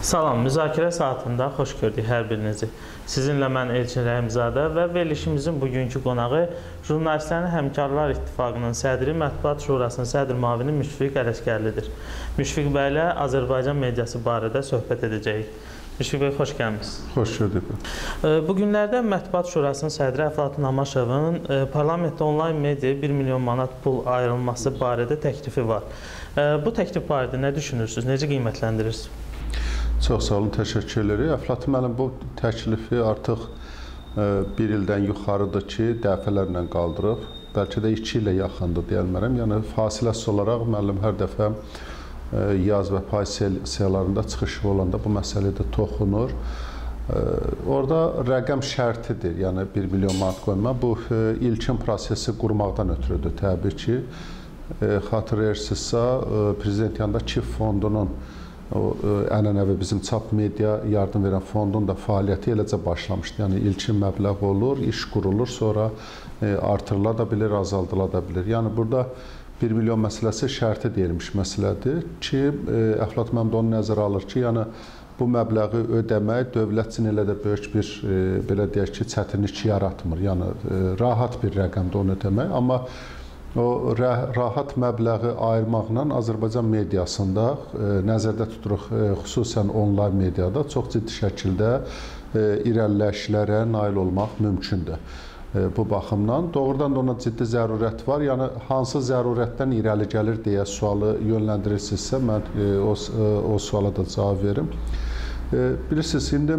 Salam, müzakirə saatında xoş gördük hər birinizi. Sizinlə mən Elçin Rəhimzadə və verilişimizin bugünkü qonağı Jurnalistlərin Həmkarlar İttifaqının sədri, Mətbuat Şurasının sədr müavini Müşfiq Ələşgərlidir. Müşfiq bəylə Azərbaycan mediası barədə söhbət edəcəyik. Müşfiq bəy, xoş gəlmişsiniz. Xoş gördük. Bu günlərdə Mətbuat Şurasının sədri Əflatun Amaşovun parlamentdə onlayn mediaya 1 milyon manat pul ayrılması barədə təklifi var. Bu təklif barədə nə düşünürsünüz, necə qiymətləndirirsiniz? Çox sağ olun, təşəkkür ederim. Əflatun müəllim bu təklifi artıq bir ildən yuxarıdır ki, dəfələrlə qaldırıb. Bəlkə də 2 ilə yaxındır deyilmərəm. Yəni fasiləsiz olaraq müəllim hər dəfə yaz və pay sessiyalarında çıxışı olanda bu məsələyə də toxunur. Orada rəqəm şərtidir, yəni 1 milyon manat qoyma. Bu ilkin prosesi qurmaqdan ötürüdür təbii ki. Xatırlayırsınızsa, Prezident yanında KİF fondunun ənənəvi bizim çap media yardım verən fondun da fəaliyyəti eləcə başlamışdı. Yəni ilkin məbləğ olur, iş qurulur, sonra artırıla da bilir, azaldıla da bilir. Yəni burada 1 milyon məsələsi şərti deyilmiş məsələdir ki, Əflatun müəllim də onu nəzərə alır ki, yəni bu məbləği ödəmək dövlət üçün elə də böyük bir belə deyək ki, çətinlik yaratmır. Yəni rahat bir rəqəmdə onu ödəmək, amma o rahat məbləği ayırmaqla Azərbaycan mediasında nəzərdə tuturuq, xüsusən onlayn mediada çox ciddi şəkildə irəliləyişlərə nail olmaq mümkündür. Bu baxımdan doğrudan da ona ciddi zərurət var. Yəni hansı zərurətdən irəli gəlir deyə sualı yönləndirirsinizsə, mən o suala da cavab verim. Bilirsiniz, indi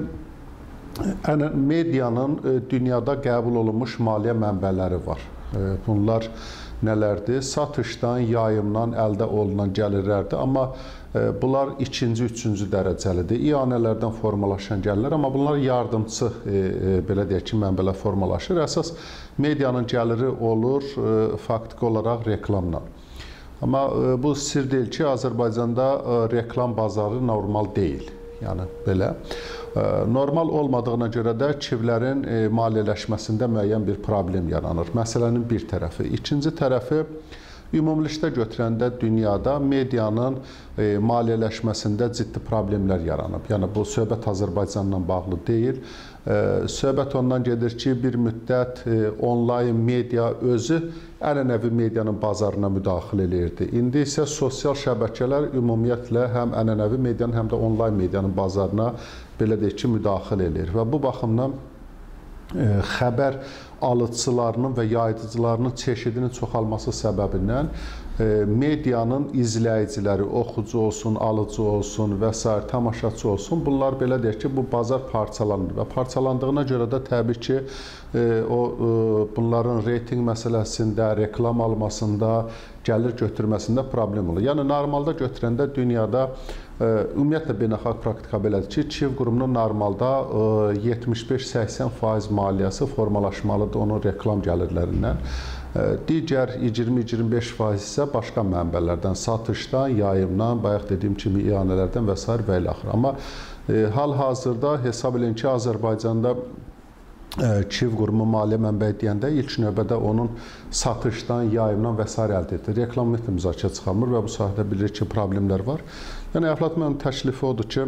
medianın dünyada qəbul olunmuş maliyyə mənbələri var. Bunlar nələrdir? Satışdan, yayımdan əldə olunan gəlirlərdir. Amma bunlar ikinci, üçüncü dərəcəlidir. İyanələrdən formalaşan gəlirlər, amma bunlar yardımçı, belə deyək ki, mənbələr formalaşır. Əsas medianın gəliri olur faktiki olaraq reklamdan. Amma bu sir deyil ki, Azərbaycanda reklam bazarı normal deyil. Yəni belə. Normal olmadığına görə də KİV-lərin maliyyələşməsində müəyyən bir problem yaranır. Məsələnin bir tərəfi. İkinci tərəfi, ümumilikdə götürəndə dünyada medianın maliyyələşməsində ciddi problemlər yaranıb. Yəni bu söhbət Azərbaycanla bağlı deyil. Söhbət ondan gedir ki, bir müddət onlayn media özü ənənəvi medianın bazarına müdaxilə edirdi. İndi isə sosial şəbəkələr ümumiyyətlə həm ənənəvi medianın, həm də onlayn medianın bazarına belə deyək ki, müdaxilə edir. Və bu baxımdan xəbər alıcılarının və yayıcılarının çeşidinin çoxalması səbəbindən medianın izləyiciləri, oxucu olsun, alıcı olsun və s. tamaşaçı olsun, bunlar belə deyək ki, bu bazar parçalanır və parçalandığına görə də təbii ki, bunların reyting məsələsində, reklam almasında, gəlir götürməsində problem olur. Yəni normalda götürəndə dünyada ümumiyyətlə beynəlxalq praktika belədir ki, KİV qurumunun normalda 75-80% maliyyəsi formalaşmalıdır onun reklam gəlirlərindən. Digər 20-25% isə başqa mənbələrdən, satışdan, yayımdan, bayaq dediyim kimi iyanələrdən və s. və ilə axır. Amma hal-hazırda hesab edin ki, Azərbaycanda KİV qurumu maliyyə mənbəyi deyəndə ilk növbədə onun satışdan, yayımdan və s. əldə edir. Reklam ümumiyyətlə müzakirə çıxarmır və bu sahədə bilirik ki, problemlər var. Yəni Əflatun müəllimin təklifi odur ki,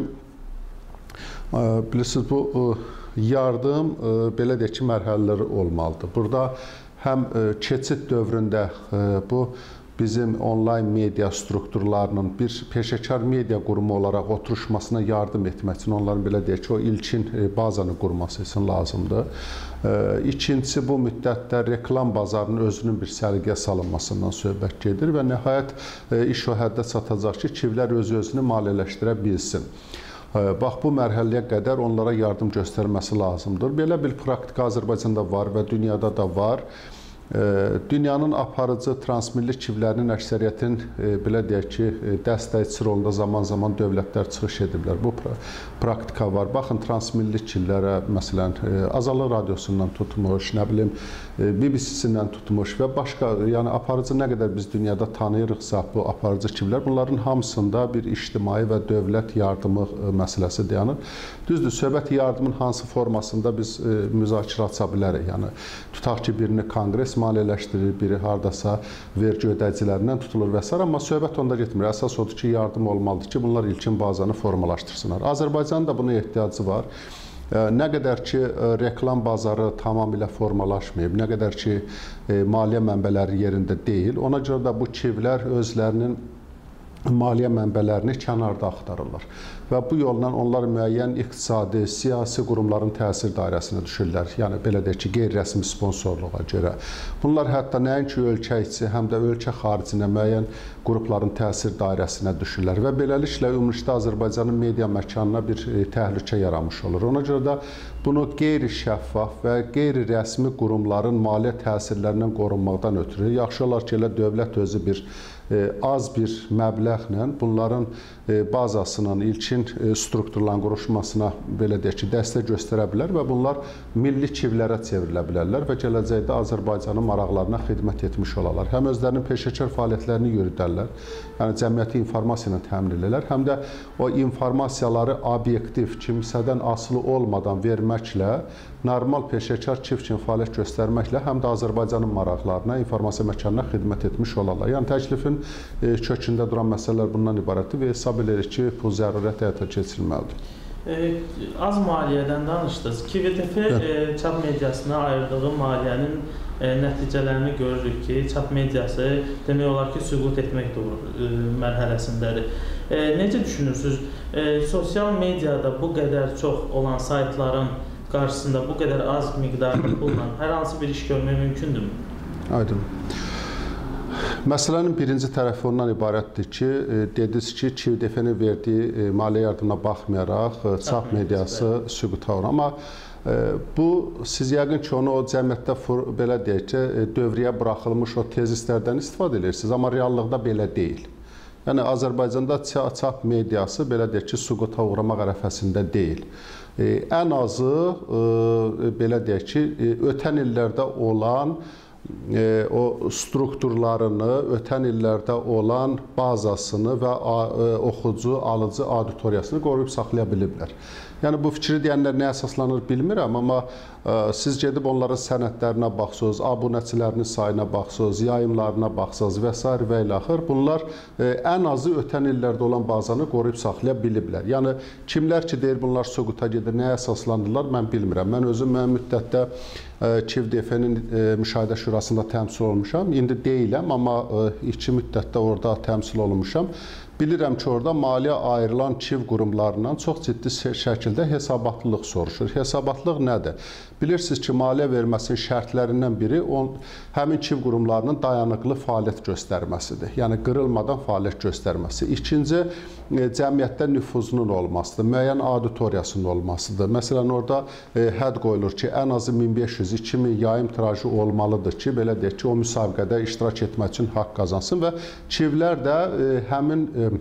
bilirsiniz, bu yardım belə deyək ki, mərhələləri olmalıdır. Burada həm keçid dövründə bu bizim onlayn media strukturlarının bir peşəkar media qurumu olaraq oturuşmasına yardım etmək üçün onların belə deyək ki, o ilkin bazanı qurması üçün lazımdır. İkincisi, bu müddətdə reklam bazarının özünün bir səliqəyə salınmasından söhbət gedir və nəhayət iş o həddə çatacaq ki, KİV-lər öz-özünü maliyyələşdirə bilsin. Bax, bu mərhələyə qədər onlara yardım göstərməsi lazımdır. Belə bir praktika Azərbaycanda var və dünyada da var. Dünyanın aparıcı transmilli KİV-lərinin əksəriyyətin belə deyək ki, dəstəkçi rolunda zaman-zaman dövlətlər çıxış ediblər. Bu praktika var. Baxın, transmilli KİV-lərə, məsələn, Azadlıq Radiosundan tutmuş, nə bilim, BBC-sindən tutmuş və başqa, yəni aparıcı nə qədər biz dünyada tanıyırıqsa bu aparıcı KİV-lər, bunların hamısında bir ictimai və dövlət yardımı məsələsi dayanır. Düzdür, söhbət yardımın hansı formasında biz müzakirə aça bilərik. Yəni, tutaq ki, birini konqres şəxs maliyyələşdirir, biri hardasa vergi ödəyicilərindən tutulur və s. Amma söhbət onda getmir. Əsas odur ki, yardım olmalıdır ki, bunlar ilkin bazanı formalaşdırsınlar. Azərbaycanın da buna ehtiyacı var. Nə qədər ki, reklam bazarı tamamilə formalaşmayıb, nə qədər ki, maliyyə mənbələri yerində deyil, ona görə də bu KİV-lər özlərinin maliyyə mənbələrini kənarda axtarırlar. Və bu yolla onlar müəyyən iqtisadi, siyasi qurumların təsir dairəsinə düşürlər. Yəni, belə deyək ki, qeyri-rəsmi sponsorluğa görə. Bunlar hətta nəinki ölkə içi, həm də ölkə xaricinə müəyyən qrupların təsir dairəsinə düşürlər. Və beləliklə, ümumilikdə Azərbaycanın media məkanına bir təhlükə yaranmış olur. Ona görə də bunu qeyri-şəffaf və qeyri-rəsmi qurumların maliyyə təsirlərindən qorunmaqdan ötürü yaxşı olar ki, elə dövlət özü az bir məbləğlə bunların bazasının ilkin strukturların qurulmasına belə deyək ki, dəstək göstərə bilər və bunlar milli KİV-lərə çevrilə bilərlər və gələcəkdə Azərbaycanın maraqlarına xidmət etmiş olarlar. Həm özlərinin peşəkar fəaliyyətlərini yürüdərlər, yəni cəmiyyəti informasiya ilə təmin edirlər, həm də o informasiyaları obyektiv, kimsədən asılı olmadan verməklə, normal peşəkar KİV kimi fəaliyyət göstərməklə həm də Azərbaycanın maraqlarına, informasiya məkanına xidmət etmiş olarlar. Yəni təklifin kökündə duran məsələlər bundan ibarətdir və hesab edirik ki, bu zərurət həyata keçirilməlidir. Az maliyyədən danışdınız. KİV-TF çap mediasına ayırdığı maliyyənin nəticələrini görürük ki, çap mediası demək olar ki, süqut etmək mərhələsindədir. Necə düşünürsünüz? Sosial mediada bu qədər çox olan saytların qarşısında bu qədər az miqdarda pulla hər hansı bir iş görmək mümkündürmü? Aydın. Məsələnin birinci tərəfi ondan ibarətdir ki, dediniz ki, KİV-TF-nin verdiyi maliyyə yardımına baxmayaraq çap mediası süquta uğrar. Amma bu, siz yəqin ki, onu o cəmiyyətdə belə deyək ki, dövriyə buraxılmış o tezislərdən istifadə edirsiniz, amma reallıqda belə deyil. Yəni, Azərbaycanda çap mediası, belə deyək ki, süquta uğramaq ərəfəsində deyil. Ən azı, belə deyək ki, ötən illərdə olan o strukturlarını, ötən illərdə olan bazasını və oxucu, alıcı auditoriyasını qoruyub saxlaya biliblər. Yəni, bu fikri deyənlər nə əsaslanır bilmirəm, amma siz gedib onların sənədlərinə baxsınız, abunəçilərinin sayına baxsınız, yayımlarına baxsınız və s. və ilə axır. Bunlar ən azı ötən illərdə olan bazanı qoruyub saxlaya biliblər. Yəni, kimlər ki, deyir bunlar süquta gedir, nəyə əsaslandırırlar, mən bilmirəm. Mən özüm müddətdə KİV-TF-nin müşahidə şurasında təmsil olmuşam. İndi deyiləm, amma 2 müddətdə orada təmsil olunmuşam. Bilirəm ki, orada maliyyə ayrılan KİV qurumlarından çox ciddi şəkildə hesabatlılıq soruşur. Hesabatlılıq nədir? Bilirsiniz ki, maliyyə verməsinin şərtlərindən biri həmin KİV qurumlarının dayanıqlı fəaliyyət göstərməsidir. Yəni, qırılmadan fəaliyyət göstərməsi. İkinci, cəmiyyətdə nüfuzunun olmasıdır, müəyyən auditoriyasının olmasıdır. Məsələn, orada hədd qoyulur ki, ən azı 1500-2000 yayım tirajı olmalıdır ki, belə deyək ki, o müsabiqədə iştirak etmək üçün haqq qazansın və KİV-lər də həmin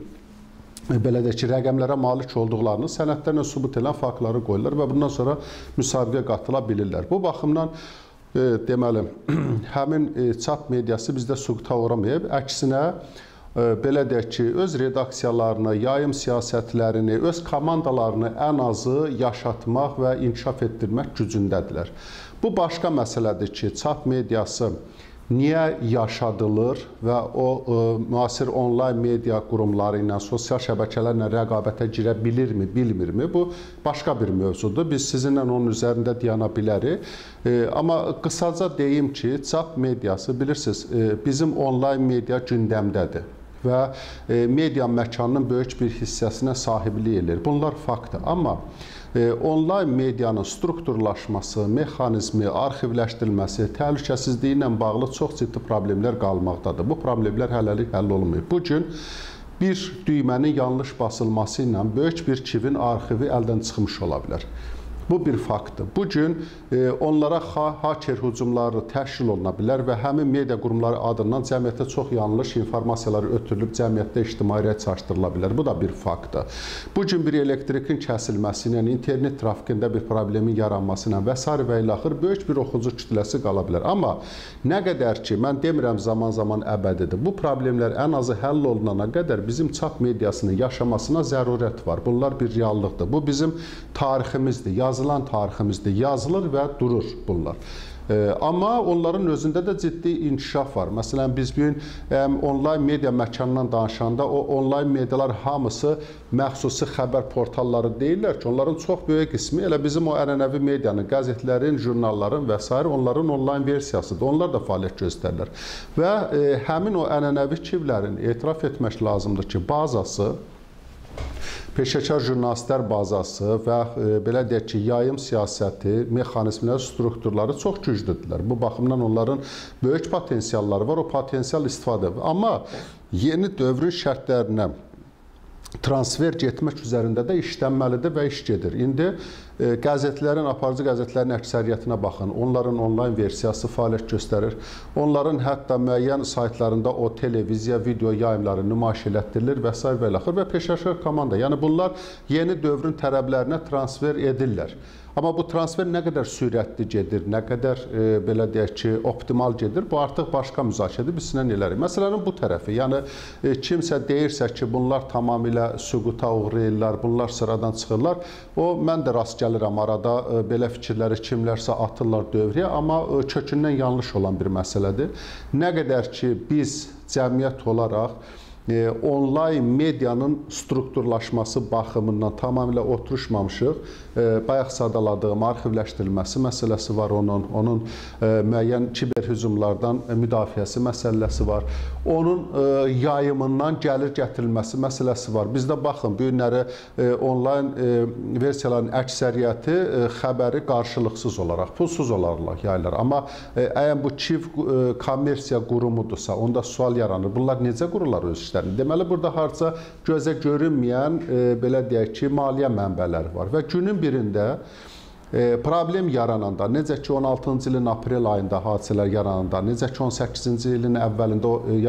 belə deyək ki, rəqəmlərə malik olduqlarını sənədlərlə sübut edən faktları qoyurlar və bundan sonra müsabiqə qatıla bilirlər. Bu baxımdan deməli, həmin çap mediası bizdə süquta uğramayıb, əksinə belə deyək ki, öz redaksiyalarını, yayım siyasətlərini, öz komandalarını ən azı yaşatmaq və inkişaf etdirmək gücündədirlər. Bu başqa məsələdir ki, çap mediası niyə yaşadılır və o müasir onlayn media qurumları ilə, sosial şəbəkələrlə rəqabətə girə bilirmi, bilmirmi? Bu başqa bir mövzudur. Biz sizinlə onun üzərində dayana bilərik. Amma qısaca deyim ki, çap mediası, bilirsiniz, bizim onlayn media gündəmdədir və media məkanının böyük bir hissəsinə sahiblik edir. Bunlar faktdır. Amma onlayn medianın strukturlaşması, mexanizmi, arxivləşdirilməsi, təhlükəsizliyi ilə bağlı çox ciddi problemlər qalmaqdadır. Bu problemlər hələlik həll olunmayıb. Bugün bir düymənin yanlış basılması ilə böyük bir KİV-in arxivi əldən çıxmış ola bilər. Bu bir faktdır. Bugün onlara haker hücumları təşkil oluna bilər və həmin media qurumları adından cəmiyyətə çox yanlış informasiyaları ötürülüb cəmiyyətdə ictimaiyyət çaşdırıla bilər. Bu da bir faktdır. Bugün bir elektrikin kəsilməsi ilə, internet trafikində bir problemin yaranması ilə və s. və ilə axır böyük bir oxucu kütləsi qala bilər. Amma nə qədər ki, mən demirəm zaman-zaman əbədidir, bu problemlər ən azı həll olunana qədər bizim çap mediasının yaşamasına zərurət var. Bunlar bir reallıqdır. Bu bizim tariximizdir, yazılan tariximizdir, yazılır və durur bunlar. Amma onların özündə də ciddi inkişaf var. Məsələn, biz bu gün onlayn media məkanından danışanda o onlayn medialar hamısı məxsusi xəbər portalları deyirlər ki, onların çox böyük qismi elə bizim o ənənəvi medianın, qəzetlərin, jurnalların və s. onların onlayn versiyasıdır. Onlar da fəaliyyət göstərirlər. Və həmin o ənənəvi kivlərin etiraf etmək lazımdır ki, bazası, peşəkar jurnalistlər bazası və belə deyək ki, yayım siyasəti, mexanizmlər, strukturları çox güclüdürlər. Bu baxımdan onların böyük potensialları var, o potensial istifadə edir. Amma yeni dövrün şərtlərinə transfer getmək üzərində də işlənməlidir və iş gedir. İndi qəzetlərin, aparıcı qəzetlərin əksəriyyətinə baxın. Onların onlayn versiyası fəaliyyət göstərir. Onların hətta müəyyən saytlarında o televiziya, video yayımları nümayiş elətdirilir və s. və ilaxır və peşəkar komanda. Yəni bunlar yeni dövrün tələblərinə transfer edirlər. Amma bu transfer nə qədər sürətli gedir, nə qədər belə deyək ki, optimal gedir, bu artıq başqa müzakirədir, biz sizinlə elərik. Məsələnin bu tərəfi, yəni kimsə deyirsə ki, bunlar tamamilə süquta uğrayırlar, bunlar sıradan çıxırlar, o mən də rast gəlirəm arada belə fikirləri kimlərsə atırlar dövrəyə, amma kökündən yanlış olan bir məsələdir. Nə qədər ki, biz cəmiyyət olaraq onlayn medianın strukturlaşması baxımından tamamilə oturuşmamışıq. Bayaq sadaladığım arxivləşdirilməsi məsələsi var onun müəyyən kiber hücumlardan müdafiəsi məsələsi var. Onun yayımından gəlir gətirilməsi məsələsi var. Bizdə baxın, bu günləri onlayn versiyaların əksəriyyəti xəbəri qarşılıqsız olaraq, pulsuz olaraq yayılır. Amma əgər bu çift kommersiya qurumudursa, onda sual yaranır. Bunlar necə qururlar öz işlərini? Deməli, burada harca gözə görünməyən, belə deyək ki, maliyyə mənbələri var və günün birində problem yarananda, necə ki 16-cı ilin aprel ayında hadisələr yarananda, necə ki 18-ci ilin əvvəlində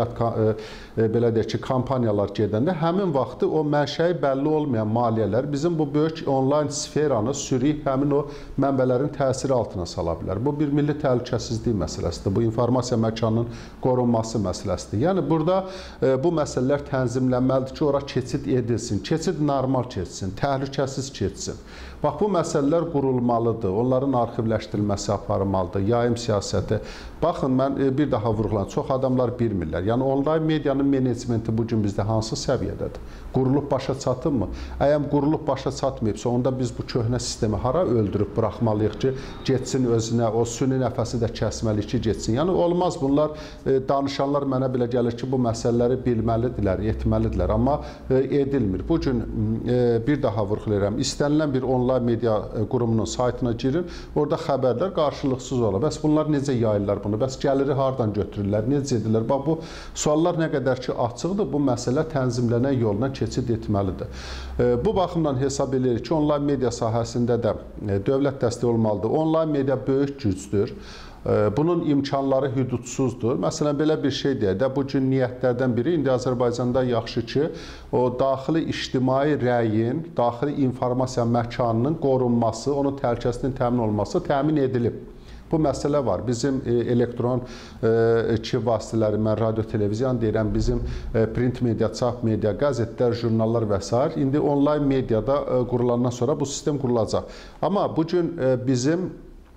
belə deyək ki, kampaniyalar gedəndə, həmin vaxtı o mənşəyi bəlli olmayan maliyyələr bizim bu böyük onlayn sferanı sürüyüb həmin o mənbələrin təsiri altına sala bilər. Bu bir milli təhlükəsizlik məsələsidir, bu informasiya məkanının qorunması məsələsidir. Yəni burada bu məsələlər tənzimlənməlidir ki, ora keçid edilsin, keçid normal keçsin, təhlükəsiz keçsin. Bax, bu məsələlər qurulmalıdır, onların arxivləşdirilməsi aparılmalıdır, yayım siyasəti. Baxın, mən bir daha vurğulayım, çox adamlar bilmirlər. Yəni, onlayn medianın menecmenti bugün bizdə hansı səviyyədədir? Qurulub başa çatınmı? Əgər qurulub başa çatmayıbsa, onda biz bu köhnə sistemi hara öldürüb buraxmalıyıq ki, getsin özünə, o süni nəfəsi də kəsməliyik ki, getsin. Yəni, olmaz bunlar, danışanlar mənə belə gəlir ki, bu məsələləri bilməlidirlər, etməlidirlər, amma edilmir. Bugün bir daha vurğulayıram, istənilən bir onlayn media qurumunun saytına girin, orada xəbərlər qarşılıqsız olur. Bəs bunlar necə yayırlar bunu? Bəs gəliri hardan götürürlər? Necə edirlər? Bax, bu suallar nə qədər ki açıqdır, bu məsələ tənzimlənən yoluna keçid etməlidir. Bu baxımdan hesab edirik ki, onlayn media sahəsində də dövlət dəstəyi olmalıdır. Onlayn media böyük gücdür. Bunun imkanları hüdudsuzdur. Məsələn, belə bir şey deyək də, bu gün niyyətlərdən biri, indi Azərbaycanda yaxşı ki, o daxili ictimai rəyin, daxili informasiya məkanının qorunması, onun təhlükəsizliyinin təmin olunması təmin edilib. Bu məsələ var. Bizim elektron vasitələri, mən radio, televiziyan deyirəm, bizim print media, çap media, qəzetlər, jurnallar və s. İndi onlayn mediada qurulandan sonra bu sistem qurulacaq. Amma bugün bizim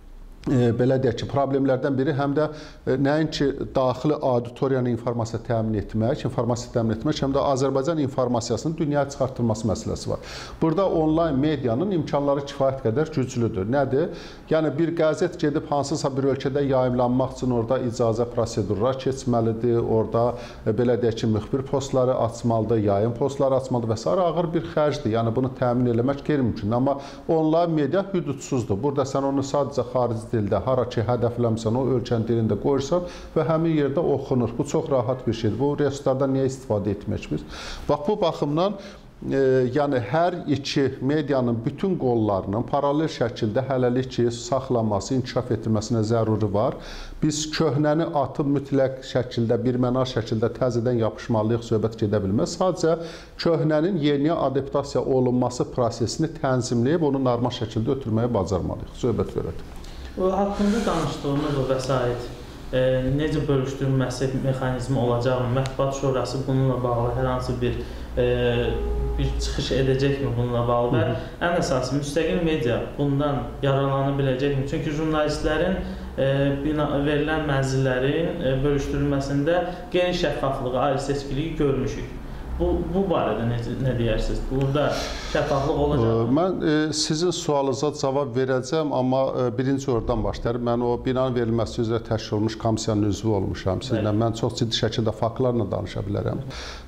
belə deyək ki, problemlərdən biri həm də nəinki daxili auditoriyanı informasiya təmin etmək, həm də Azərbaycan informasiyasının dünyaya çıxartılması məsələsi var. Burada onlayn medianın imkanları kifayət qədər güclüdür. Nədir? Yəni, bir qəzet gedib hansısa bir ölkədə yayımlanmaq üçün orada icazə prosedurlar keçməlidir, orada belə deyək ki, müxbir postları açmalıdır, yayım postları açmalıdır və s. Ağır bir xərcdir. Yəni, bunu təmin eləmək qeyri-mümkündür. Amma onlayn media hüdudsuzdur. Burada sən onu sadəcə xarici dildə, hara ki, hədəfləmsən, o ölkənin dilində qoyursan və həmin yerdə oxunur. Bu çox rahat bir şeydir. Bu resurslardan niyə istifadə etmək biz? Bax, bu baxımdan yəni hər iki medianın bütün qollarının paralel şəkildə hələlik ki, saxlanması, inkişaf etdirməsinə zəruri var. Biz köhnəni atıb mütləq şəkildə, birməna şəkildə təzədən yapışmalıyıq, söhbət gedə bilməz. Sadəcə köhnənin yeniyə adaptasiya olunması prosesini tənzimləyib, onu normal şəkildə ötürməyə bacarmalıyıq. Söhbət verək. O haqqında danışdığımız o vəsait necə bölüşdürülməsi mexanizmi olacaq mı? Mətbuat Şurası bununla bağlı hər hansı bir çıxış edəcəkmi bununla bağlı və ən əsası müstəqil media bundan yararlana biləcəkmi? Çünki jurnalistlərin verilən mənzillərin bölüşdürülməsində geniş şəffaflığı, ayrı-seçkiliyi görmüşük. Bu barədə nə deyərsiniz? Burada şəffaflıq olacaq? Mən sizin sualınıza cavab verəcəm, amma birinci oradan başlayarım. Mən o binanın verilməsi üzrə təşkil olunmuş komissiyanın üzvü olmuşam sizinlə. Mən çox ciddi şəkildə faktlarla danışa bilərəm.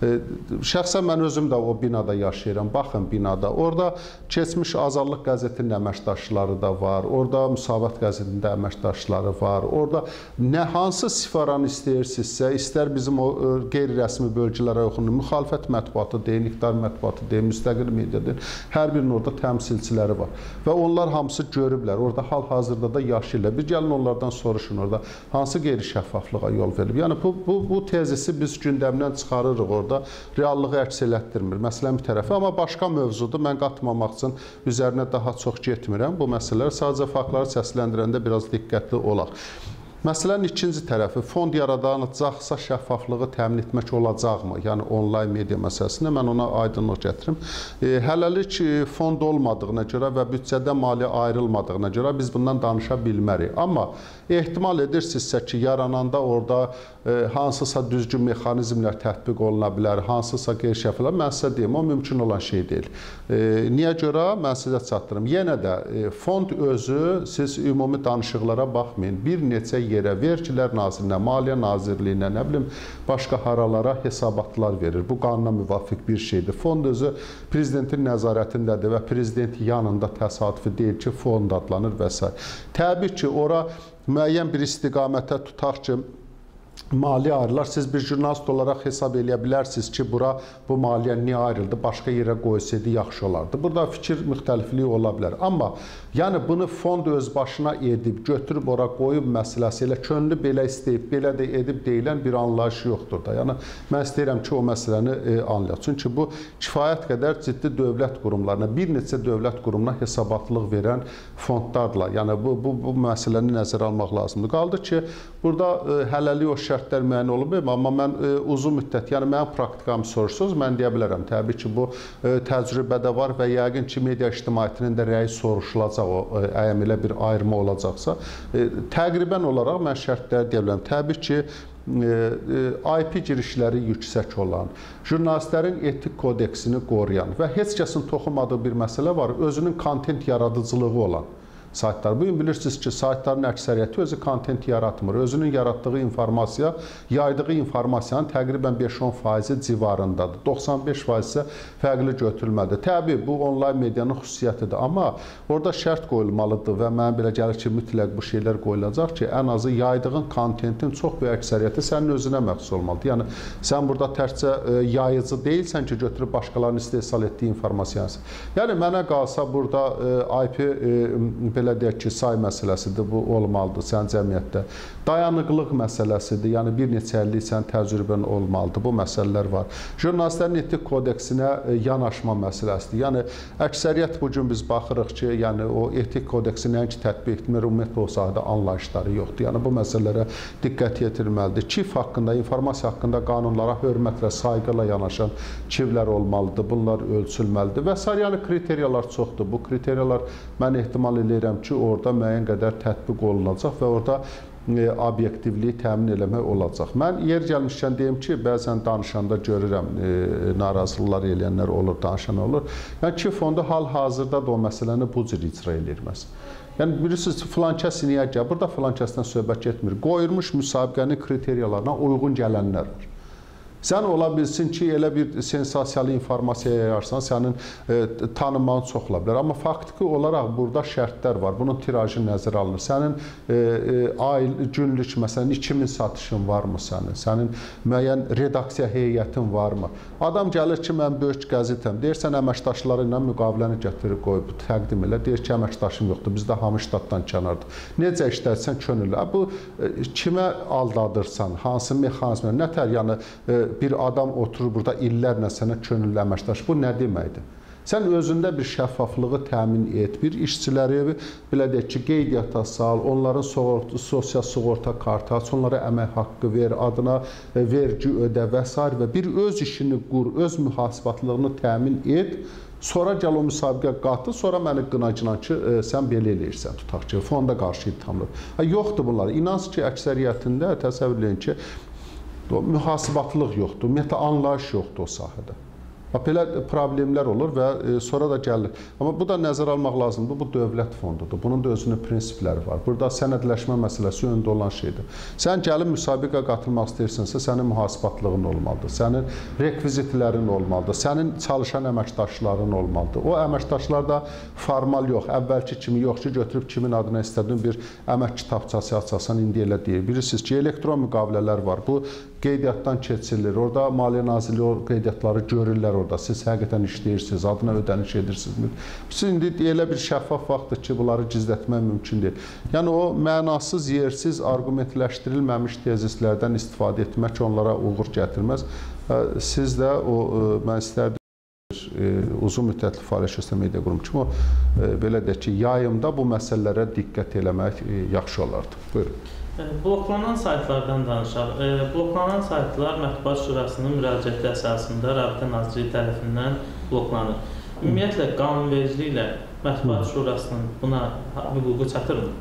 Şəxsən mən özüm də o binada yaşayıram. Baxın binada. Orada keçmiş Azadlıq qəzetinin əməkdaşları da var. Orada Müsavat qəzetinin də əməkdaşları var. Orada nə hansı sifaranı istəyirsinizsə, istər bizim o qeyri-rəsmi bölgələrə yoxunur, müxalifət mətbuatı deyin, iqtidar mətbuatı deyin, müstəqil media deyin, hər birinin orada təmsilçiləri var. Və onlar hamısı görüblər, orada hal-hazırda da yaşayırlar. Bir gəlin onlardan soruşun, orada hansı qeyri-şəffaflığa yol verilib. Yəni, bu tezisi biz gündəmdən çıxarırıq orada, reallığı əks elətdirmir. Məsələn bir tərəfi, amma başqa mövzudur. Mən qatmamaq üçün üzərinə daha çox getmirəm. Bu məsələlər sadəcə faktları səsləndirəndə biraz diqqətli olaq. Məsələnin ikinci tərəfi, fond yaradılacaqsa şəffaflığı təmin etmək olacaqmı? Yəni, onlayn media məsələsində mən ona aydınlıq gətirim. Hələlik fond olmadığına görə və büdcədə maliyyə ayrılmadığına görə biz bundan danışa bilmərik. Amma ehtimal edirsinizsə ki, yarananda orada hansısa düzgün mexanizmlər tətbiq oluna bilər, hansısa qeyri-şəffaflıqlar, mən sizə deyim, o mümkün olan şey deyil. Niyə görə? Mən sizə çatdırım. Yenə də fond özü, siz ümumi danışıqlara baxmayın, bir neçə yerə, Vergilər Nazirinə, Maliyyə Nazirliyinə, nə bilim, başqa haralara hesabatlar verir. Bu qanuna müvafiq bir şeydir. Fond özü prezidentin nəzarətindədir və prezident yanında təsadüfi deyil ki, fond adlanır və s. Təbii ki, ora müəyyən bir istiqamətə tutaq ki, maliyyə ayrılar. Siz bir jurnalist olaraq hesab eləyə bilərsiniz ki, bu maliyyə niyə ayrıldı, başqa yerə qoysaydı yaxşı olardı. Burada fikir müxtəlifliyi ola bilər. Amma yəni bunu fond öz başına edib, götürüb ora qoyub məsələsi ilə könlü belə istəyib, belə də edib deyilən bir anlayış yoxdur da. Yəni mən istəyirəm ki, o məsələni anlayaq. Çünki bu kifayət qədər ciddi dövlət qurumlarına, bir neçə dövlət qurumuna hesabatlıq verən fondlarla, yəni bu məsələni nəzərə almaq lazımdır. Qaldı ki, burada hələlik o şərtlər müəyyən olub, amma mən uzun müddət, yəni mənim praktikamı soruşsunuz, mən deyə bilərəm. Təbii ki, bu təcrübədə var və yəqin ki, media ictimaiyyətinin də rəyi soruşulacaq, əgər elə bir ayrımı olacaqsa. Təqribən olaraq mən şərtləri deyə bilərəm. Təbii ki, IP girişləri yüksək olan, jurnalistlərin etik kodeksini qoruyan və heç kəsin toxunmadığı bir məsələ var, özünün kontent yaradıcılığı olan saytlar. Bugün bilirsiniz ki, saytların əksəriyyəti özü kontent yaratmır. Özünün yaratdığı informasiya, yaydığı informasiyanın təqribən 5-10% civarındadır. 95% isə fərqli götürülməlidir. Təbii, bu onlayn medianın xüsusiyyətidir. Amma orada şərt qoyulmalıdır və mənə belə gəlir ki, mütləq bu şeylər qoyulacaq ki, ən azı yaydığın kontentin çox böyük əksəriyyəti sənin özünə məxsus olmalıdır. Yəni, sən burada təkcə yayıcı deyilsən ki, götürüb başqalarının istehsal etdiyi informasiyanı. Yəni, mənə qalsa burada IP belə deyək ki, say məsələsidir, bu olmalıdır sənin cəmiyyətdə. Dayanıqlıq məsələsidir, yəni bir neçə illik sənin təcrübən olmalıdır, bu məsələlər var. Jurnalistlərin etik kodeksinə yanaşma məsələsidir. Yəni, əksəriyyət bugün biz baxırıq ki, yəni o etik kodeksi nəinki tətbiq etmir, ümumiyyətlə o sahədə anlayışları yoxdur. Yəni, bu məsələlərə diqqət yetirilməlidir. Kif haqqında, informasiya haqqında qanunlara hörmətlə, sayğıyla yanaşan kiflər olmalıdır, bunlar ölçülməlidir və s. Yəni, kriteriyalar çoxdur. Bu kriteriyalar mən ehtimal edirəm ki, orada müəyyən qədər tətbiq olunacaq və orada obyektivliyi təmin eləmək olacaq. Mən yer gəlmişkən deyim ki, bəzən danışanda görürəm, narazılıqlar eləyənlər olur, danışan olur. Yəni ki, fonda hal-hazırda da o məsələni bu cür icra eləyirməz. Yəni, bilirsiniz, filan kəs niyə gəl? Burada filan kəsdən söhbət getmir. Qoyulmuş müsabiqənin kriteriyalarına uyğun gələnlər var. Sən ola bilsin ki, elə bir sensasiyalı informasiya yayarsan, sənin tanınmağın çox ola bilər. Amma faktiki olaraq burada şərtlər var. Bunun tirajı nəzərə alınır. Sənin günlük, məsələn, 2000 satışın varmı sənin? Sənin müəyyən redaksiya heyətin varmı? Adam gəlir ki, mən böyük qəzetəm. Deyirsən, əməkdaşları ilə müqaviləni gətirib qoyub, təqdim elə. Deyir ki, əməkdaşım yoxdur, bizdə hamı ştatdan kənardır. Necə işlərsən, könüllü. Bu, kimə aldadırsan, hansı mexanizmlər, nətər, yəni, bir adam oturur burada illərlə sənə könüllü əməkdaş. Bu nə deməkdir? Sən özündə bir şəffaflığı təmin et, bir işçiləri, belə deyək ki, qeydiyyata sal, onların sosial sığorta kartı aç, onlara əmək haqqı ver, adına vergi ödə və s. və bir öz işini qur, öz mühasibatlığını təmin et, Sonra gəl o müsabiqə qatı, sonra məni qınacılan ki, sən belə eləyirsən, tutaq ki, fonda qarşı ittihamlar. Yoxdur bunlar. İnanc ki, əksəriyyətində təsəvvür edin ki, mühasibatlıq yoxdur, ümumiyyətlə anlayış yoxdur o sahədə. Belə problemlər olur və sonra da gəlir. Amma bu da nəzərə almaq lazımdır, bu dövlət fondudur. Bunun da özünün prinsipləri var. Burada sənədləşmə məsələsi öndə olan şeydir. Sən gəlib müsabiqə qatılmaq istəyirsənsə, sənin mühasibatlığın olmalıdır, sənin rekvizitlərin olmalıdır, sənin çalışan əməkdaşların olmalıdır. O əməkdaşlar da formal yox, əvvəlki kimi yox ki, götürüb kimin adına istədiyin bir əmək kitabçası açasan, indi elə deyir. Bilirsiniz ki, elektron müqavilələr var. Bu qeydiyyatdan keçirilir. Orada Maliyyə Nazirliyi o qeydiyyatları görürlər orada. Siz həqiqətən işləyirsiniz, adına ödəniş edirsiniz. Siz indi elə bir şəffaf vaxtdır ki, bunları gizlətmək mümkün deyil. Yəni o mənasız, yersiz, arqumentləşdirilməmiş tezislərdən istifadə etmək onlara uğur gətirməz. Siz də o, mən istərdim uzun müddətli fəaliyyət göstərən media qurumu kimi belə deyək ki, yayımda bu məsələlərə diqqət eləmək yaxşı olardı. Buyurun. Bloklanan saytlardan danışaq. Bloklanan saytlar Mətbuat Şurasının müraciəti əsasında Rabitə Nazirliyi tərəfindən bloklanır. Ümumiyyətlə, qanunvericiliklə Mətbuat Şurasının buna hüququ çatırmı?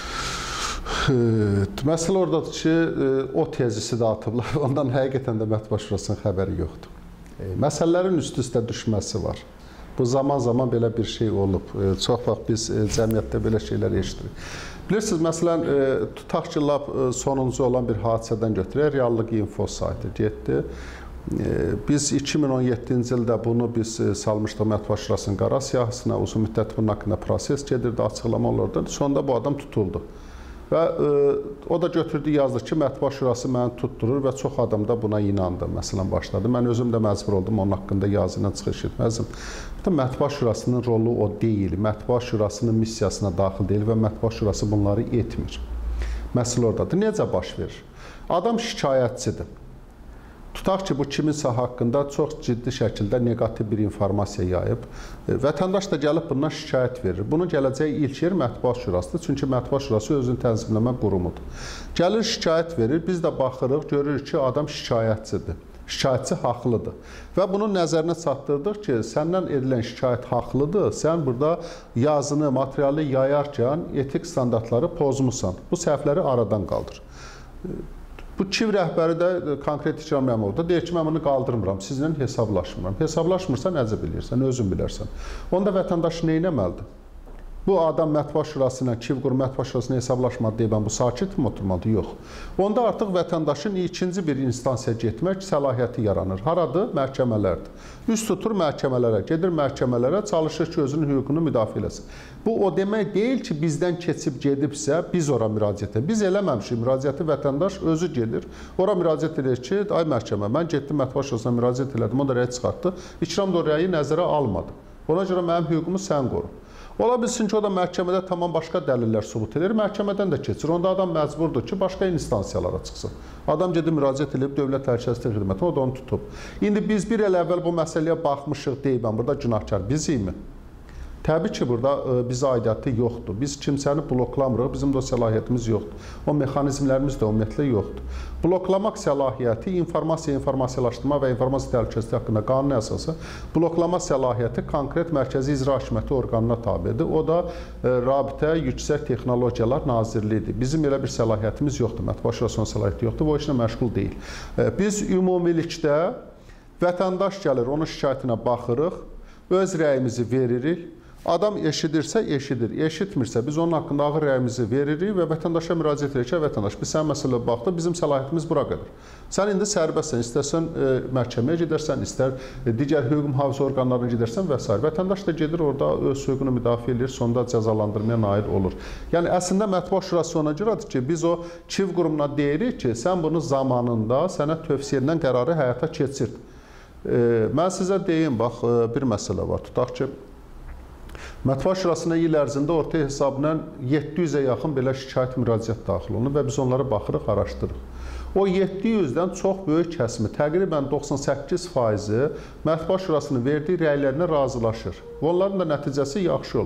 Məsələ oradadır ki, o tezisi də atıblar. Ondan həqiqətən də Mətbuat Şurasının xəbəri yoxdur. Məsələlərin üst-üstə düşməsi var. Bu zaman-zaman belə bir şey olub. Çox vaxt biz cəmiyyətdə belə şeylər eşitirik. Bilirsiniz, məsələn, tutaq ki, lap sonuncu olan bir hadisədən götürək, Reallıq info saytı getdi. Biz 2017-ci ildə bunu biz salmışdıq Mətbuat Şurasının qara siyahısına, uzun müddət bunun haqqında proses gedirdi, açıqlama olurdu. Sonunda bu adam tutuldu. Və o da götürdü, yazdı ki, Mətbuat Şurası məni tutturur və çox adam da buna inandı, məsələn, başladı. Mən özüm də məcbur oldum, onun haqqında yazı ilə çıxış etməzdim. Mətbuat Şurasının rolu o deyil, Mətbuat Şurasının missiyasına daxil deyil və Mətbuat Şurası bunları etmir. Məsələ oradadır. Necə baş verir? Adam şikayətçidir. Tutaq ki, bu kiminsə haqqında çox ciddi şəkildə negativ bir informasiya yayıb. Vətəndaş da gəlib bundan şikayət verir. Bunun gələcəyi ilk yer Mətbuat Şurasıdır. Çünki Mətbuat Şurası özünü tənzimləmə qurumudur. Gəlir şikayət verir, biz də baxırıq, görürük ki, adam şikayətçidir. Şikayətçi haqlıdır. Və bunun nəzərinə çatdırdıq ki, səndən edilən şikayət haqlıdır, sən burada yazını, materialı yayarkən etik standartları pozmusan. Bu səhvləri aradan qaldır. Bu KİV rəhbəri də konkret İcra Məmurluğu'da deyir ki, mən bunu qaldırmıram, sizlə hesablaşmıram. Hesablaşmırsan, necə bilirsən, özün bilərsən. Onda vətəndaş nə etməlidir? Bu adam Mətbuat Şurası ilə, KİV qurumu Mətbuat Şurasına hesablaşmadı deyib, bu sakit mi oturmadı? Yox. Onda artıq vətəndaşın ikinci bir instansiyaya getmək səlahiyyəti yaranır. Haradır? Məhkəmələrdir. Üst tutur məhkəmələrə, gedir məhkəmələrə, çalışır ki, özünün hüququnu müdafiə eləsin. Bu o demək deyil ki, bizdən keçib gedibsə, biz ora müraciət edir. Biz eləməmişik müraciəti, vətəndaş özü gedir. Ora müraciət edir ki, ay məhkəmə, mən getdim Mətbuat Şurasına müraciət elədim, o da rəy çıxartdı. İkram da o rəyi nəzərə almadı. Ona görə mənim hüququmu sən qoru. Ola bilsin ki, o da məhkəmədə tamam başqa dəlillər sübut edir, məhkəmədən də keçir. Onda adam məcburdur ki, başqa instansiyalara çıxsın. Adam gedib müraciət edib Dövlət Təhlükəsizlik Xidmətinə, o da onu tutub. İndi biz bir il əvvəl bu məsələyə baxmışıq deyibəm, burada günahkar bizikmi? Təbii ki, burada bizə aidiyyəti yoxdur. Biz kimsəni bloklamırıq, bizim də o səlahiyyətimiz yoxdur. O mexanizmlərimiz də ümumiyyətlə yoxdur. Bloklamaq səlahiyyəti informasiyalaşdırma və informasiya təhlükəsizliyi haqqında qanun əsası bloklama səlahiyyəti konkret Mərkəzi İcra Hakimiyyəti orqanına tabedir. O da Rabitə Yüksək Texnologiyalar Nazirliyidir. Bizim elə bir səlahiyyətimiz yoxdur. Mətbuat Şurasının səlahiyyəti yoxdur. Bu işlə məşğul deyil. Biz ümumilikdə vətəndaş gəlir, onun şikayətinə baxırıq, öz rəyimizi veririk. Adam eşidirsə, eşidir. Eşitmirsə, biz onun haqqında ağır rəyimizi veririk və vətəndaşa müraciət edirik ki, vətəndaş, biz sən məsələ baxdı, bizim səlahiyyətimiz bura qədər. Sən indi sərbəstsən, istərsən məhkəməyə gedərsən, istər digər hüquq mühafizə orqanlarına gedərsən və s. Vətəndaş da gedir, orada öz hüququnu müdafiə edir, sonunda cəzalandırmaya nail olur. Yəni, əslində Mətbuat Şurası ona görədir ki, biz o KİV qurumuna deyirik ki, sən bunu zamanında sənə tövsiyə edilən qərarı həyata keçir. Mən sizə deyim, bax, bir məsələ var. Tutaq ki, Mətbuat Şurasına il ərzində orta hesabla 700-ə yaxın belə şikayət müraciət daxil olunur və biz onları baxırıq, araşdırırıq. O 700-dən çox böyük kəsimi, təqribən 98%-i Mətbuat Şurasının verdiyi rəylərinə razılaşır. Onların da nəticəsi yaxşı olur.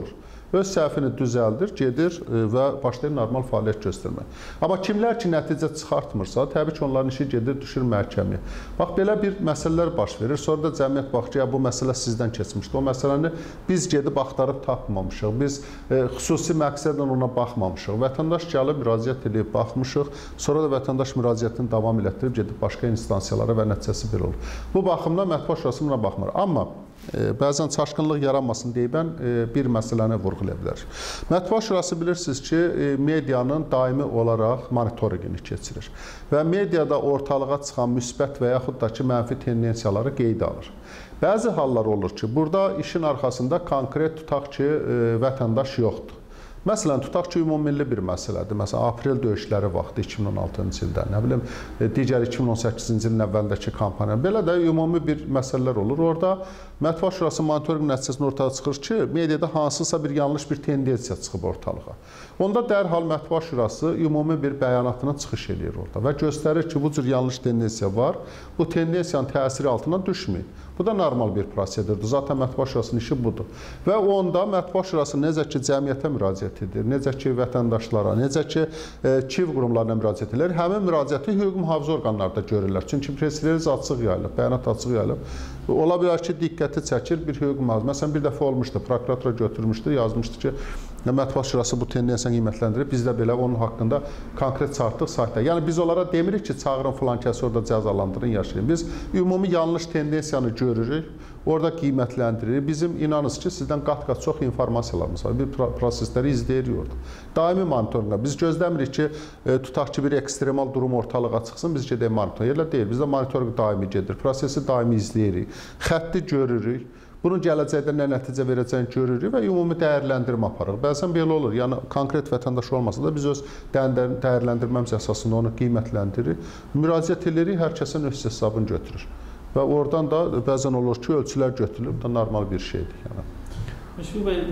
öz səhvini düzəldir, gedir və başlayır normal fəaliyyət göstərmək. Amma kimlər ki, nəticə çıxartmırsa, təbii ki, onların işi gedir, düşür məhkəməyə. Bax, belə bir məsələlər baş verir. Sonra da cəmiyyət baxır ki, bu məsələ sizdən keçmişdi. O məsələni biz gedib axtarıb tapmamışıq. Biz xüsusi məqsədlə ona baxmamışıq. Vətəndaş gəlib, müraciət edib baxmışıq. Sonra da vətəndaş müraciətini davam elətdirib, gedib başqa instansiyalara və nəticəsi belə olur. Bu baxımdan Mətbuat Şurası buna baxmır. Amma bəzən çaşqınlıq yaranmasın deyib bir məsələni vurğulaya bilər. Mətbuat Şurası bilirsiniz ki, medianın daimi olaraq monitorinqini keçirir və mediada ortalığa çıxan müsbət və yaxud da ki, mənfi tendensiyaları qeydə alır. Bəzi hallar olur ki, burada işin arxasında konkret tutaq ki, vətəndaş yoxdur. Məsələn, tutaq ki, ümummilli bir məsələdir. Məsələn, aprel döyüşləri vaxtı 2016-cı ildə, nə bilim, digər 2018-ci ilin əvvəldəki kampaniya. Belə də ümumi bir məsələlər olur. Orada Mətbuat Şurası monitorinq nəticəsində ortaya çıxır ki, mediada hansısa bir yanlış bir tendensiya çıxıb ortalığa. Onda dərhal Mətbuat Şurası ümumi bir bəyanatına çıxış edir orada və göstərir ki, bu cür yanlış tendensiya var. Bu tendensiyanın təsiri altından düşməyin. Bu da normal bir prosedurdur. Zaten Mətbuat Şurasının işi budur. Və onda Mətbuat Şurası necə ki, cəmiyyətə müraciət edir, necə ki, vətəndaşlara, necə ki, KİV qurumlarına müraciət edir, həmin müraciəti hüquq mühafizə orqanları da görürlər. Çünki press-release açıq yayılıb, bəyanat açıq yayılıb. Ola bilər ki, diqqəti çəkir bir hüquq mühafizə. Məsələn, bir dəfə olmuşdu, prokuratura götürmüşdü, yazmışdı ki, Mətbuat Şurası bu tendensiyanı qiymətləndirib, biz də belə onun haqqında konkret çartdıq saytda. Yəni, biz onlara demirik ki, çağırın filan kəsi orada cəzalandırın, yaşayın. Biz ümumi yanlış tendensiyanı görürük, orada qiymətləndiririk. Bizim inanız ki, sizdən qat-qat çox informasiyalarımız var. Bir prosesləri izləyirik orada. Daimi monitorinqə. Biz gözləmirik ki, tutaq ki, bir ekstremal durum ortalığa çıxsın, biz gedək monitorinqə. Elə deyil. Bizdə monitorinq daimi gedir. Prosesi daimi izləyirik. Xətti görürük. Bunun gələcəkdə nə nəticə verəcəyini görürük və ümumi dəyərləndirmə aparırıq. Bəzən belə olur. Yəni, konkret vətəndaş olmasa da biz öz dəyərləndirməmiz əsasında onu qiymətləndiririk. Müraciət edirik, hər kəsin öz hesabını götürür. Və oradan da bəzən olur ki, ölçülər götürülür. Bu da normal bir şeydir. Yəni. Müşfiq bəy,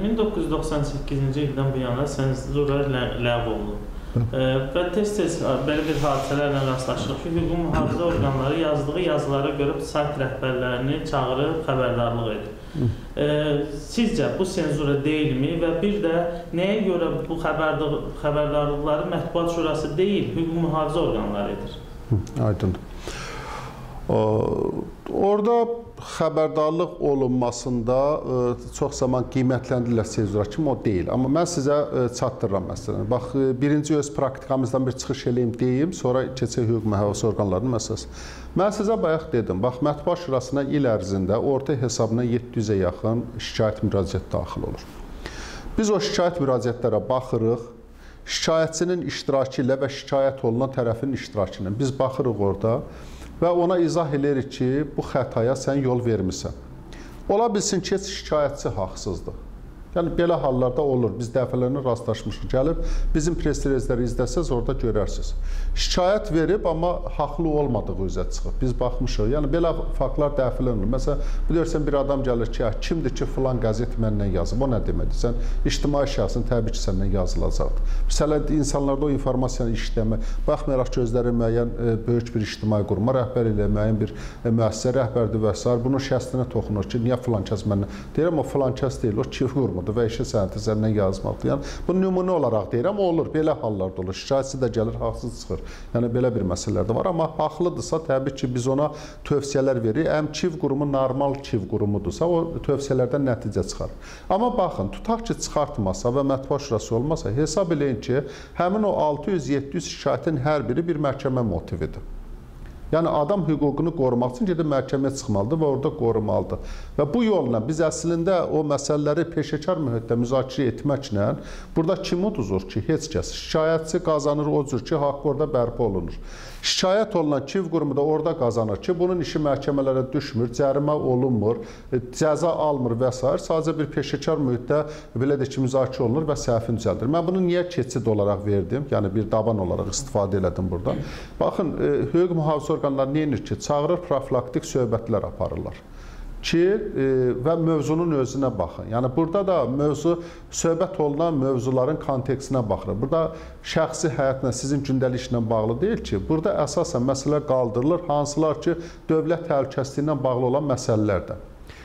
1998-ci ildən bu yana senzura ləğv olunub. Və tez-tez belə bir hadisələrlə rastlaşırıq ki, hüquq mühafizə orqanları yazdığı yazılara görə sayt rəhbərlərini çağırıb xəbərdarlıq edir. Sizcə bu senzura deyilmi və bir də nəyə görə bu xəbərdarlıqları Mətbuat Şurası deyil, hüquq mühafizə orqanları edir? Aydındır. Orada xəbərdarlıq olunmasında çox zaman qiymətləndirirlər senzura kimi, o deyil. Amma mən sizə çatdırıram məsələni. Bax, birinci öz praktikamızdan bir çıxış eləyim, deyim, sonra keçək hüquq mühafizə orqanlarının məsələsi. Mən sizə bayaq dedim, bax, Mətbuat Şurasına il ərzində orta hesabına 700-ə yaxın şikayət müraciət daxil olur. Biz o şikayət müraciətlərə baxırıq, şikayətçinin iştirakı ilə və şikayət olunan tərəfin iştirakı ilə biz baxırıq orada və ona izah edirik ki, bu xətaya sən yol vermirsən. Ola bilsin ki, şikayətçi haqsızdır. Yəni, belə hallarda olur. Biz dəfələrlə rastlaşmışıq. Gəlib, bizim press-releaseləri izləsəz, orada görərsiniz. Şikayət verib, amma haqlı olmadığı üzə çıxıb. Biz baxmışıq. Yəni, belə faktlar dəfələrlə olur. Məsələn, bilirsən, bir adam gəlir ki, kimdir ki, filan qəzet məndən yazıb? O nə deməkdir? Sən ictimai şəxsin təbii ki, səndən yazılacaqdır. Məsələn, insanlarda o informasiyanı işləmək, baxmayaraq ki, özləri müəyyən böyük bir ictimai quruma rəhbər ilə, müəyyən bir müəssisə rəhbərdir və s. Bunun şəxsinə toxunur ki, niyə filan kəs məndən? Deyirəm, o filan kəs deyil, o KİV qurumu və işin sənəti səndən yazmaqdır. Yəni, bu nümunə olaraq deyirəm, olur, belə hallarda olur. Şikayətçi də gəlir, haqsız çıxır. Yəni, belə bir məsələlər də var. Amma haqlıdırsa, təbii ki, biz ona tövsiyələr veririk. Həm KİV qurumu normal KİV qurumudursa, o tövsiyələrdən nəticə çıxar. Amma baxın, tutaq ki, çıxartmasa və Mətbuat Şurası olmasa, hesab eləyin ki, həmin o 600-700 şikayətin hər biri bir məhkəmə motividir. Yəni, adam hüququnu qorumaq üçün gedib məhkəməyə çıxmalıdır və orada qorumalıdır. Və bu yolla biz əslində o məsələləri peşəkar mühitdə müzakirə etməklə burada kim uduzur ki, heç kəs. Şikayətçi qazanır o cür ki, haqq orada bərpa olunur. Şikayət olunan KİV qurumu da orada qazanır ki, bunun işi məhkəmələrə düşmür, cərimə olunmur, cəza almır və s. Sadəcə bir peşəkar mühitdə belə də ki, müzakirə olunur və səhvini düzəldir. Mən bunu niyə keçid olaraq verdim? Yəni, bir daban olaraq istifadə elədim burada. Baxın, hüquq mühafizə orqanları nə edir ki, çağırır, profilaktik söhbətlər aparırlar ki, və mövzunun özünə baxın. Yəni, burada da mövzu, söhbət olunan mövzuların kontekstinə baxırıq. Burada şəxsi həyatla, sizin gündəlik işlə bağlı deyil ki, burada əsasən məsələ qaldırılır, hansılar ki, dövlət təhlükəsizliyi ilə bağlı olan məsələlərdir.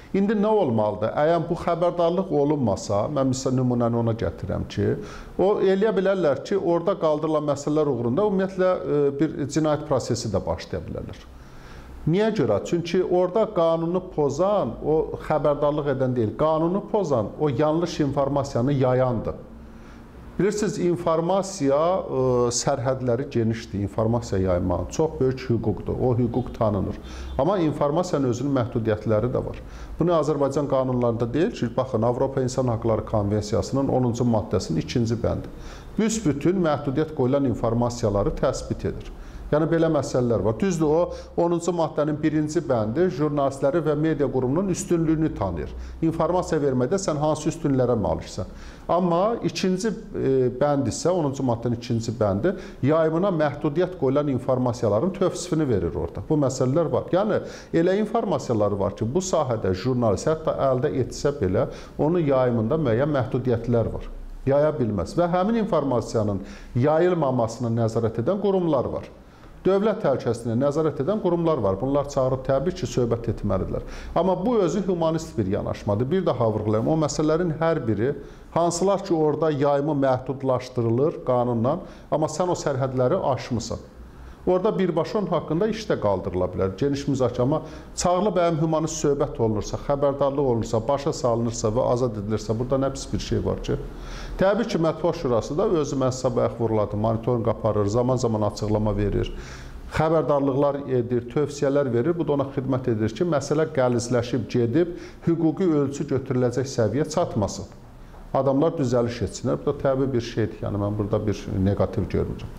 İndi nə olmalıdır? Əgər bu xəbərdarlıq olunmasa, mən misal nümunəni ona gətirirəm ki, o eləyə bilərlər ki, orada qaldırılan məsələlər uğrunda ümumiyyətlə bir cinayət prosesi də başlaya bilərlər. Niyə görə? Çünki orada qanunu pozan, o xəbərdarlıq edən deyil, qanunu pozan, o yanlış informasiyanı yayandır. Bilirsiniz, informasiya sərhədləri genişdir, informasiya yaymaq çox böyük hüquqdur, o hüquq tanınır. Amma informasiyanın özünün məhdudiyyətləri də var. Bunu Azərbaycan qanunlarında deyil ki, baxın, Avropa İnsan Haqları Konvensiyasının 10-cu maddəsinin 2-ci bəndi. Büsbütün məhdudiyyət qoyulan informasiyaları təsbit edir. Yəni, belə məsələlər var. Düzdür, o 10-cu maddənin 1-ci bəndi jurnalistləri və media qurumunun üstünlüyünü tanıyır. İnformasiya verməkdə sən hansı üstünlərə maliksən. Amma 2-ci bənd isə, 10-cu maddənin 2-ci bəndi, yayımına məhdudiyyət qoyulan informasiyaların tövsifini verir orada. Bu məsələlər var. Yəni, elə informasiyalar var ki, bu sahədə jurnalist hətta əldə etsə belə, onun yayımında müəyyən məhdudiyyətlər var. Yaya bilməz və həmin informasiyanın yayılmamasına nəzarət edən qurumlar var. Dövlət təhlükəsizliyinə nəzarət edən qurumlar var. Bunlar çağırıb təbii ki, söhbət etməlidirlər. Amma bu özü humanist bir yanaşmadır. Bir daha vurğulayım, o məsələlərin hər biri, hansılar ki, orada yayımı məhdudlaşdırılır qanunla, amma sən o sərhədləri aşmısan. Orada birbaşa onun haqqında iş də qaldırıla bilər, geniş müzakirə. Amma çağrılıb humanist söhbət olunursa, xəbərdarlıq olunursa, başa salınırsa və azad edilirsə, burada nə pis bir şey var ki? Təbii ki, Mətbuat Şurası da özü məhz bayaq vuruladı, monitorinq aparır, zaman-zaman açıqlama verir, xəbərdarlıqlar edir, tövsiyələr verir. Bu da ona xidmət edir ki, məsələ qəlizləşib gedib, hüquqi ölçü götürüləcək səviyyə çatmasın. Adamlar düzəliş etsinlər. Bu da təbii bir şeydir. Yəni, mən burada bir negativ görmürəm.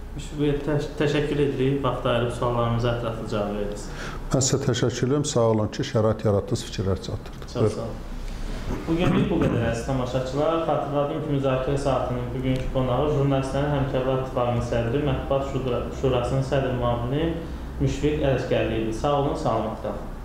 Təşəkkür edirik. Vaxt ayırıb suallarımıza ətraflı cavab verdiniz. Mən sizə təşəkkür edirəm. Sağ olun ki, şərait yaratdınız, fikirlər çatdırdınız. Çox sağ olun. Bugünlük bu qədər əziz tamaşaçılar. Xatırladım ki, müzakirə saatının bugünkü qonağı Jurnalistlərin Həmkarlar İttifaqının sədri, Mətbuat Şurasının sədr müavini Müşfiq Ələsgərli idi. Sağ olun, salamat qalın.